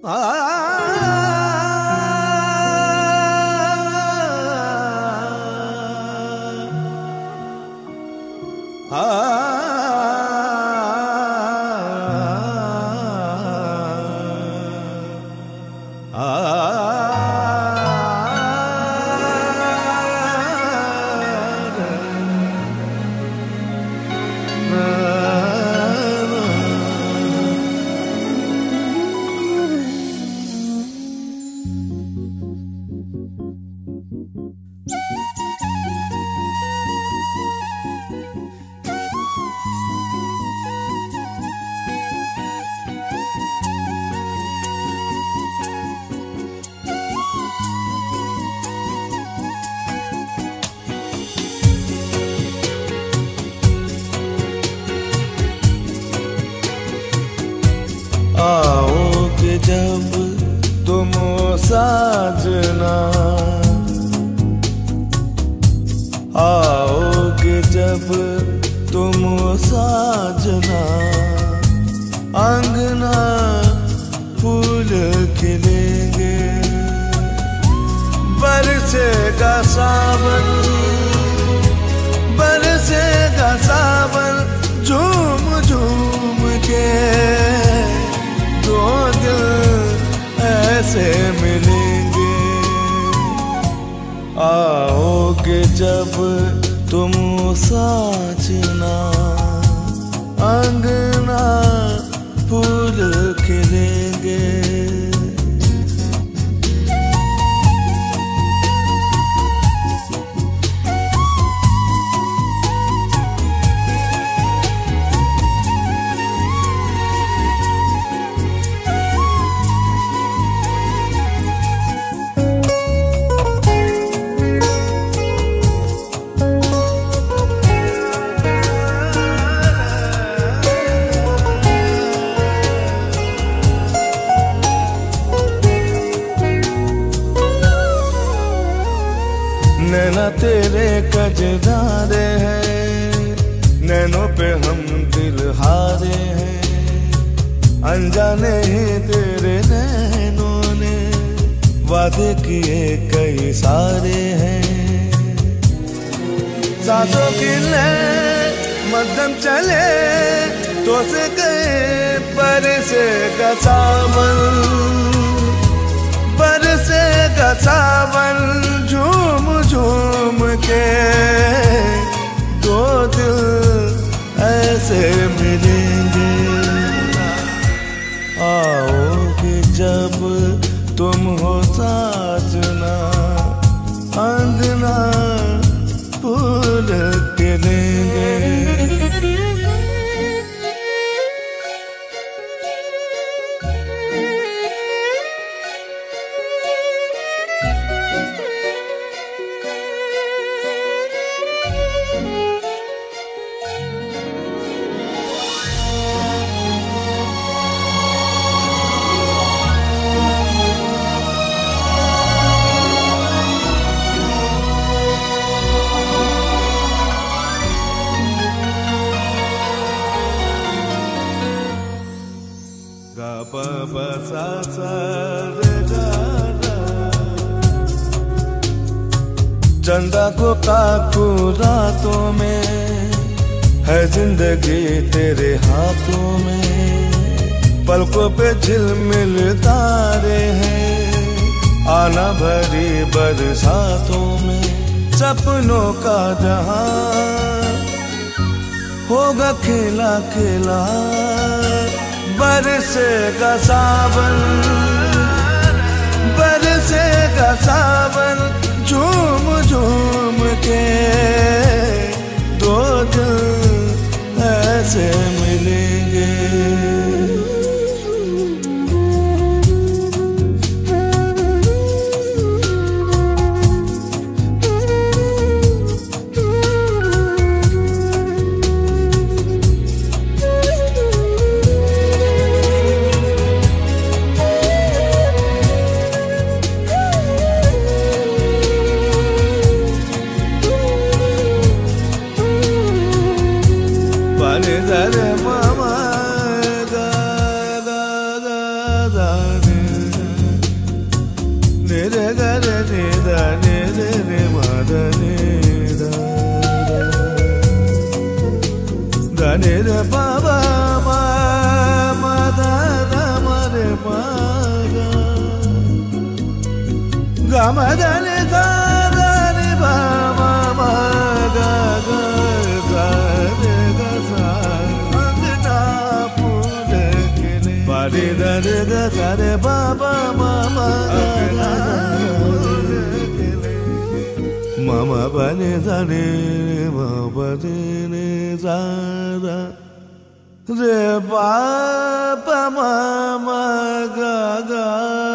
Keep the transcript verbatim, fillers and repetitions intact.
आओगे जब तुम साजना, आओगे जब तुम साजना, अंगना फूल खिलेंगे, बरसेगा सावन, बरसेगा सावन, झूम झूम के दो दिल ऐसे मिलेंगे। आओगे जब तुम साजना, अंगना फूल खिलेंगे। नैना तेरे कजरारे हैं, नैनों पे हम दिल हारे हैं, अनजाने ही तेरे नैनों ने वादे किए कई सारे हैं। सांसों की ले मध्यम चले तो से गए बरसेगा सावन, बरसेगा सावन, झूम झूम के दो दिल ऐसे मिलेंगे। आओगे जब तुम हो साजना, अंगना फूल खिलेंगे। चंदा को काकू रातों में है जिंदगी तेरे हाथों में, पलकों पे झिलमिल तारे हैं, आना भरी बरसातों में, सपनों का जहां होगा खिला खिला, बरसेगा सावन, बरसेगा सावन, झूम झूम के दो दिल ऐसे मिलेंगे। Dare mama ga ga ga da ni re pa pa ma ma da da ma re pa ga ga ma da ni da da ni pa ma ma ga ga da re ga sa angna pule kele pa re da re ga sa re pa pa ma ma ga mama pa ni sa ni ma pa ni sa da re pa pa ma ma ga ga